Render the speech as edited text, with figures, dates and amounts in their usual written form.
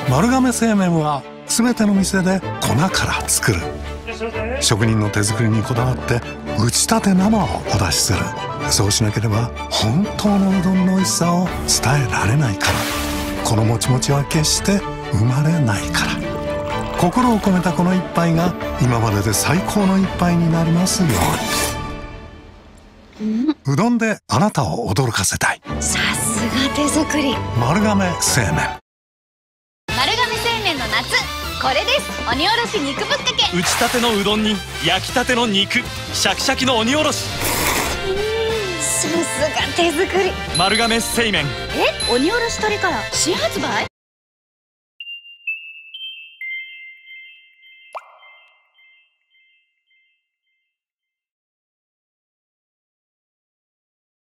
丸亀製麺は全ての店で粉から作る。職人の手作りにこだわって打ちたて生をお出しする。そうしなければ本当のうどんの美味しさを伝えられないから。このもちもちは決して生まれないから。心を込めたこの一杯が今までで最高の一杯になりますように。うどんであなたを驚かせたい。 さすが手作り。 丸亀製麺。 丸亀製麺の夏、これです。鬼おろし肉ぶっかけ。 打ちたてのうどんに焼きたての肉、シャキシャキの鬼おろし。 さすが手作り。 丸亀製麺。 鬼おろし鶏から新発売。